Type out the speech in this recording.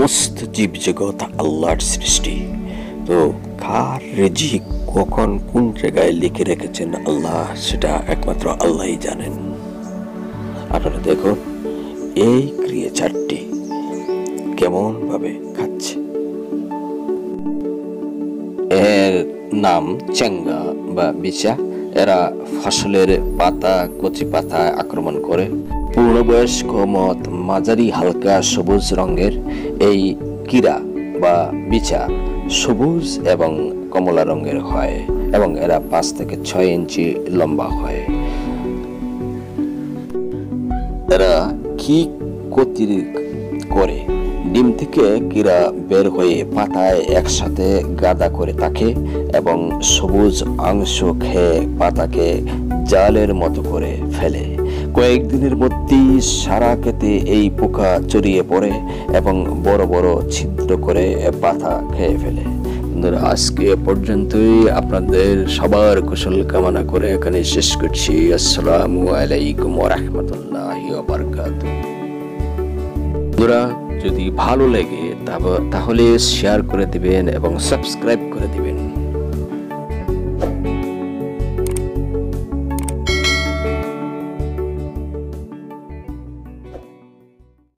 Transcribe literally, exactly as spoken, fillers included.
সমস্ত জীবজগৎ আল্লাহর সৃষ্টি। তো কার রিজিক কখন কোন জায়গায় লিখে রেখেছেন আল্লাহ, সেটা একমাত্র আল্লাহই জানেন। আপনারা দেখুন এই ক্রিয়েচারটি কেমন ভাবে খাচ্ছে। এর নাম চেঙ্গা বা বিছা। এরা ফসলের পাতা, কচি পাতায় আক্রমণ করে। পূর্ণবয়স্ক মত মাঝারি হালকা সবুজ রঙের এই কীরা বা বিছা সবুজ এবং কমলা রঙের হয় এবং এরা পাঁচ থেকে ছয় ইঞ্চি লম্বা হয়। এরা কি ক্ষতি করে? ডিম থেকে কীরা বের হয়ে পাতায় একসাথে গাদা করে থাকে এবং সবুজ অংশ খেয়ে পাতাকে জালের মতো করে ফেলে। কয়েকদিনের মধ্যেই সারা ক্ষেতে এই পোকা ছড়িয়ে পড়ে এবং বড় বড় ছিদ্র করে পাতা খেয়ে ফেলে। আজকে পর্যন্তই, আপনাদের সবার কুশল কামনা করে এখানে শেষ করছি। আসসালামু আলাইকুম ওয়া রাহমাতুল্লাহি ওয়া বারাকাতুহু। বন্ধুরা, যদি ভালো লাগে তাহলে শেয়ার করে দিবেন এবং সাবস্ক্রাইব করে দিবেন।